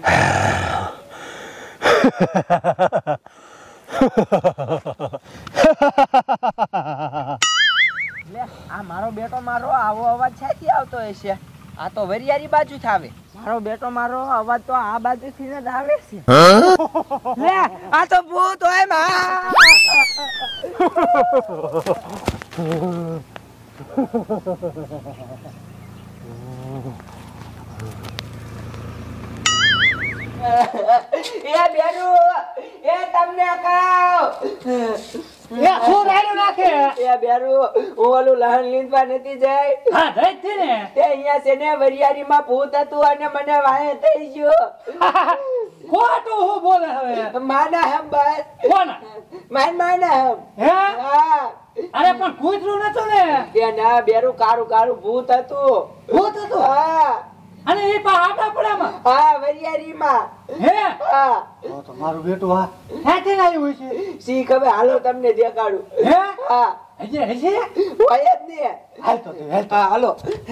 લે આ મારો બેટો મારો આવો અવાજ ક્યાંથી આવતો હશે? આ તો વરિયારી બાજુ થી આવે. મારો બેટો મારો અવાજ તો આ બાજુથી જ આવે છે. લે આ તો ભૂત હોય માં. એ બેરુ એ તમને કહું એ શું રાડું નાખે એ બેરુ ઓલું લહણ લીંદવા નથી જાય. હા જાય છે ને તે અહીંયા છે ને વરિયારી માં ભૂત હતું અને મને વાહે થઈ ગયો. ખોટું હું બોલે હવે માના હમ બસ કોના માના હમ હે હા અરે પણ કૂતરું નતું ને કે ના બેરુ કાળું કાળું ભૂત હતું. ભૂત હતું હા અને એ પા આપડા પડામાં હા વરિયારી માં હે હા તો મારું બેટું હા ક્યાંથી આવ્યું છે સી ખબર હાલો તમને દેખાડું હે હા હજે હજે હોય જ ને હાલ તો હા હાલો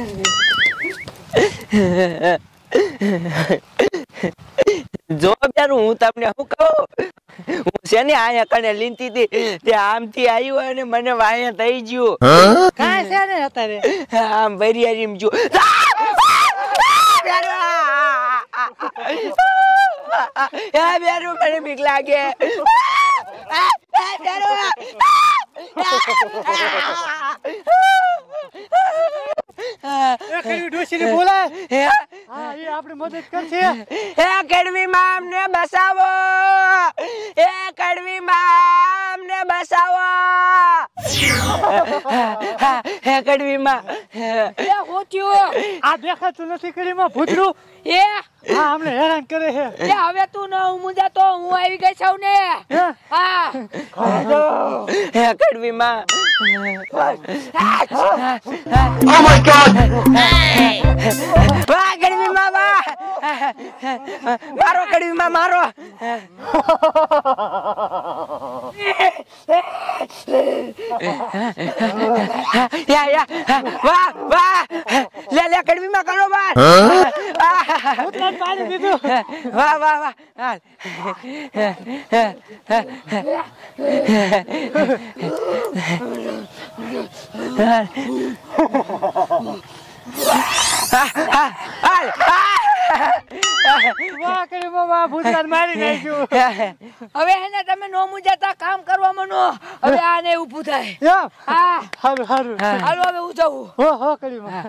જો બેરું હું તમને શું કહું હું છે ને આયા કને લીંતી હતી તે આમથી આવ્યું અને મને વાયા થઈ ગયું કાંઈ છે ને અત્યારે આમ વરિયારી જો બેરું મને બીક લાગે કડવી માં અમને બસાવો એ કડવી માં અમને બસાવો હે કડવી માં આ દેખાતું નથી કડવી માં ભૂતરું એ હા અમને હેરાન કરે છે એ હવે તું ન મુંજા તો હું આવી ગઈ છું ને હા હે કડવી માં ઓ માય ગોડ વાહ કડવી માં વાહ મારો કડવી માં મારો યા વાહ વાહ લે લે કડવી માં કરો બાર ઉતરાત પાડી દીધું વાહ વાહ વાહ હવે એને તમે નો મુજાતા કામ કરવા મનો હવે આને ઊભું થાય હારું હારું હાલો હવે હું જાઉં હો કરીમાં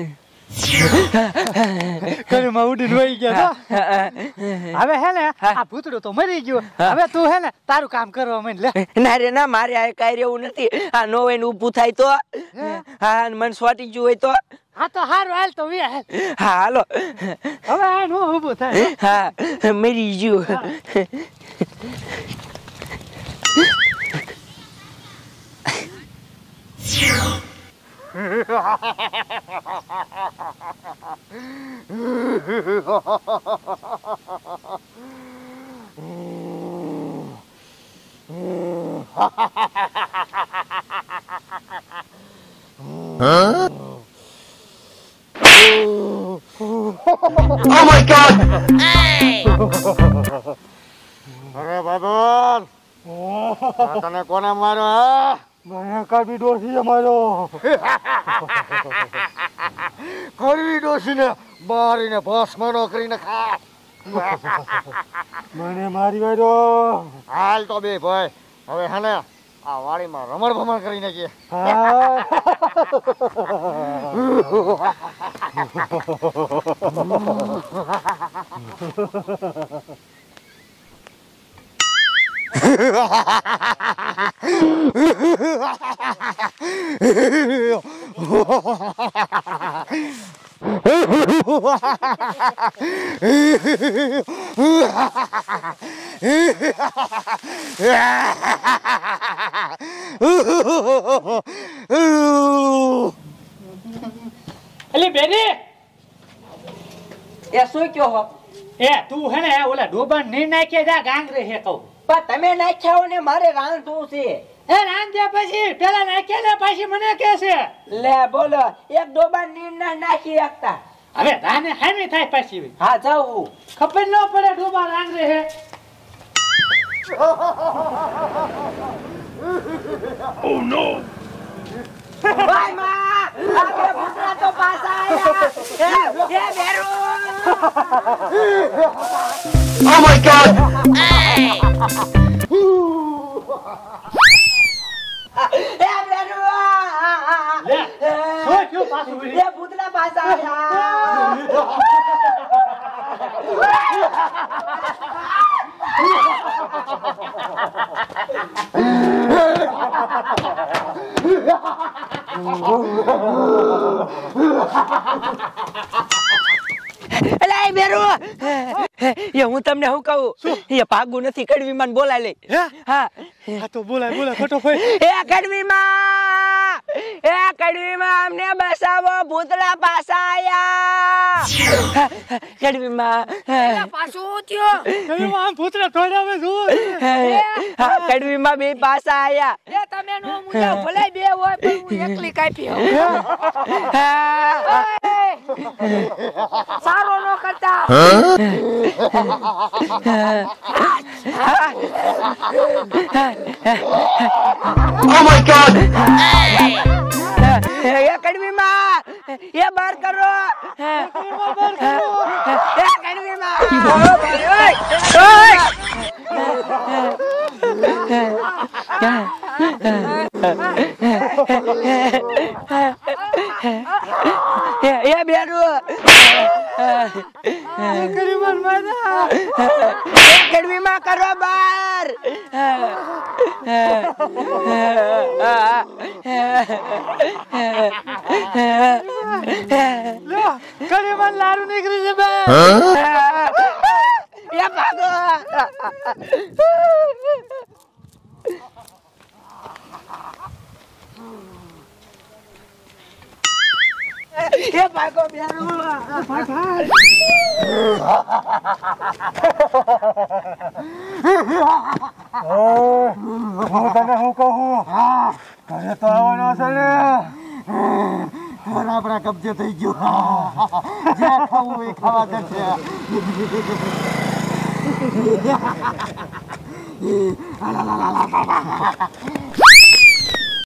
કરીમાં ઉડીને વહી ગયા હવે હે ને આ ભૂતડો તો મરી ગયો હવે તું હે ને તારું કામ કરવા માંડ લે ના રે ના મારે આ કાઈ રહેવું નથી આ નો હોય ને ઊભું થાય તો હા મન સ્વાટી ગયું હોય તો હા તો હારું હાલ તો વે હા હાલો હવે આ નો ઊભું થાય હા મરી ગયું Oh my God! Hey! અરે બાબા તને કોને મારો હા મને કાબી ડોસી મારો કરવી ડોસી ને બારીને ભસ્મનો કરીને ખા મને મારી વાળો હાલ તો બે ભાઈ હવે હે ને આ વાડીમાં રમણ ભમણ કરી નાખીએ અલી બેની એ શું કયો હો એ તું હે ને ઓલા ડોબા ની નાખે જા ગાંગરે હે કહું પણ તમે નાખ્યા ને મારે રાંધવું છે એ રાંધ્યા પછી પેલા નાખે ને પછી મને કે છે લે બોલો એક ડોબા નીર ના નાખી એકતા હવે ધાને હામી થાય પાછી હા જાઉં ખબર ન પડે ડોબા રાંગરે હે Oh no! ભાઈ માં આગે ભૂતરા તો પાછા આયા એ બેરુ Oh my god! એ બેરુ લે શું થયું પાછું એ ભૂતરા પાછા આયા એલા બેરુ એ હું તમને શું કહું એ ભાગું નથી કડવીમાં બોલાય લે હા તો બોલાય ખોટો ભાઈ એ કડવીમાં અમને બસાવો ભૂતરા પાછા આયા કડવીમાં પાછું થયો આમ ભૂતરા તોડાવે જો હા કડવીમાં બે પાછા આયા એ તમે નો મુંડા ભલે બે હોય પણ હું એકલી કાપી હોઉં સારો નો કરતા Oh my god! એ કડવીમાં એ બાર કરો એ કડવીમાં એ બેરુ કડવીમાં કરો બાર કડીમાં લાડુ નીકળી છે બે એ ભાગો એ ભાગો બેરુ હું તને શું કહું ઘરે તો આવવાનો છે ને ઘર આપણા કબજે થઈ ગયો જે ખાવું એ ખાવા જશે